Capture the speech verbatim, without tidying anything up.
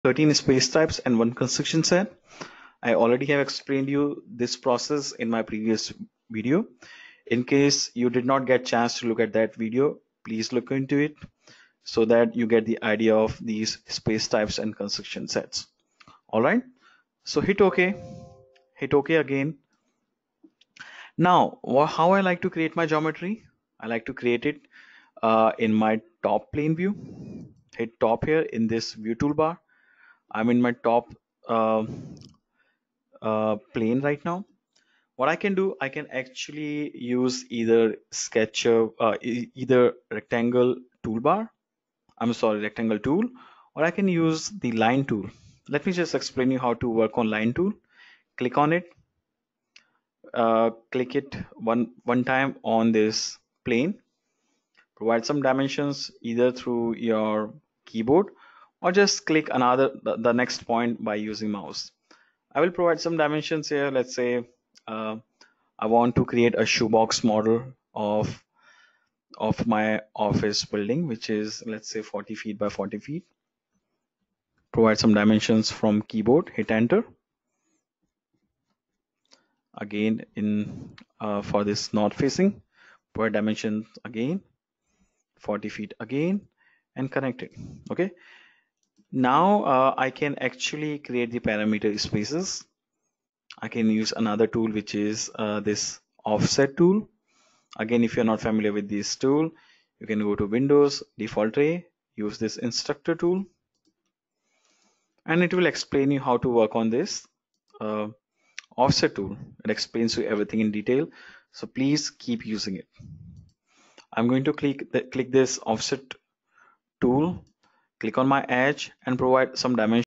thirteen space types and one construction set. I already have explained you this process in my previous video. In case you did not get chance to look at that video, please look into it so that you get the idea of these space types and construction sets. All right, so hit OK, hit OK again. Now, how I like to create my geometry? I like to create it uh, in my top plane view. Hit top here in this view toolbar. I'm in my top uh, uh, plane right now. What I can do, I can actually use either SketchUp, uh, e- either rectangle toolbar, I'm sorry, rectangle tool, or I can use the line tool. Let me just explain you how to work on line tool. Click on it, uh, click it one, one time on this plane, provide some dimensions either through your keyboard or just click another, the, the next point by using mouse. I will provide some dimensions here. Let's say uh, I want to create a shoebox model of of my office building, which is, let's say, forty feet by forty feet. Provide some dimensions from keyboard, hit enter. Again, in uh, for this north facing, provide dimensions again, forty feet again, and connect it. Okay. Now uh, I can actually create the parameter spaces. I can use another tool, which is uh, this offset tool. Again, if you're not familiar with this tool, you can go to Windows, Default Tray, use this instructor tool, and it will explain you how to work on this uh, offset tool. It explains you everything in detail. So please keep using it. I'm going to click, the, click this offset tool, click on my edge and provide some dimension.